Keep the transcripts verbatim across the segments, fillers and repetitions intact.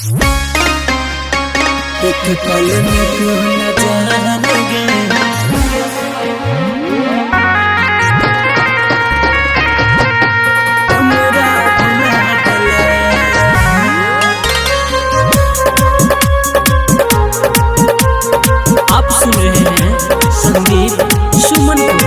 एक पल में क्यों न जानेंगे हमरा भुला गले। आप सुन रहे हैं संदीप सुमन को।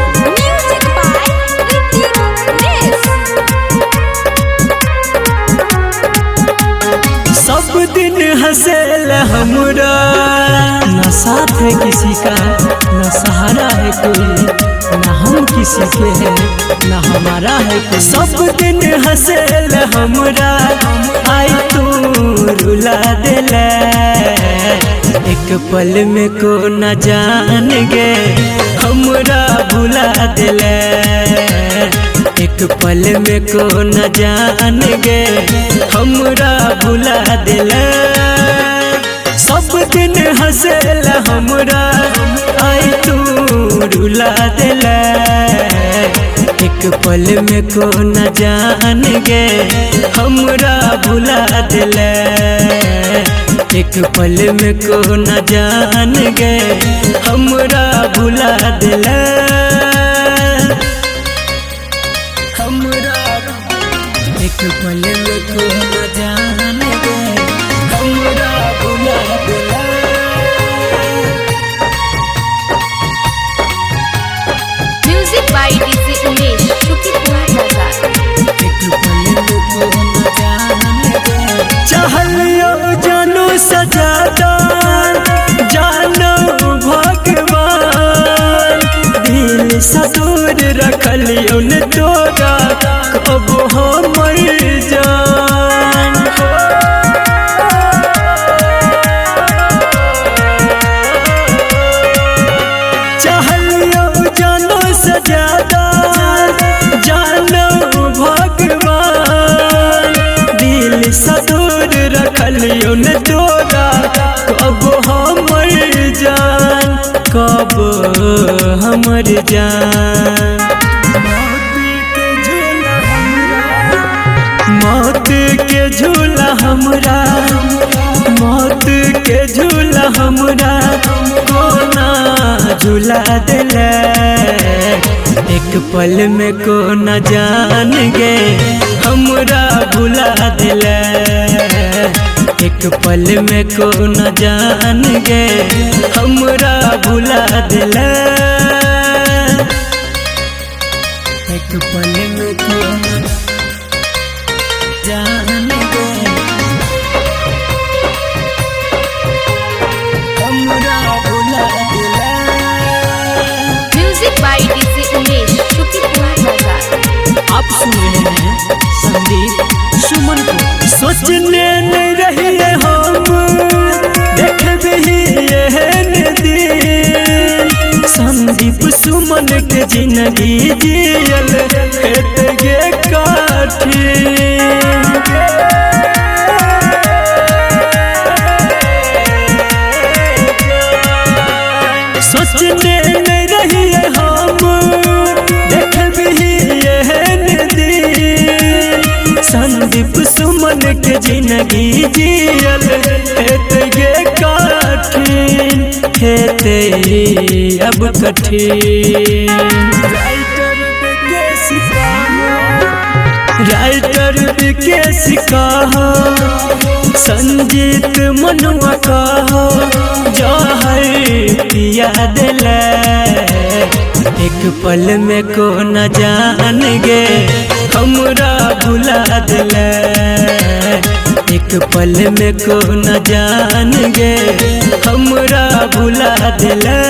सब दिन हंसेल हमरा, न साथ है किसी का, न सहारा है कोई, न हम किसी के हैं, न हमारा है कोई। सब दिन हंसेल हमरा, आई तू रुला देले। एक पल में को न जान गे हमरा भुला देले। एक पल में को न जान गे हमरा भुला देले। सब दिन हंसेल हमरा, आई तू रुला देले। एक पल में को न जान गे हमरा भुला देले। एक पल में को न जान गे हमरा भुला देले। एक पल में को न जान गे हमरा भुला देले। म्यूजिक बाय डीजे उमेश शुक्रिया बाजार। एक पल में को न जान गे चाहलियो जानो सजादा, जानो भगवान। दिल से दूर रखलियो न तोरा, कब हमर जान। चाहलियो जानो सजादा, जानो भगवान। दिल से दूर रखलियो न तोरा, कब हमर जान, कब हमर जान। मौत के झूला हमरा, मौत के झूला हमरा कोना झूला देले। एक पल में को न जान गे हमरा भुला देले। एक पल में को न जान गे हमरा भुला देले। एक पल में को न जान गे हमरा भुला देले। म्यूजिक बाय डीजे उमेश शुक्रिया बाजार। आप सुन रहे हैं संदीप सुमन को। सोचने नहीं रहिए हम देखबे ही एहन दिन, संदीप सुमन के जिंदगी जियल हेत गे काठी। सोचने नहीं रहिए हम देखबे ही एहन दिन, संदीप सुमन के जिंदगी जियल हेत गे कठिन, हेते अब कठिन। राइटर विकेश कहो, संजीत मनुआ कहो, जहर पिया देले। एक पल में को न जान गे हमरा भुला देले। एक पल में को न जान गे हमरा भुला देले।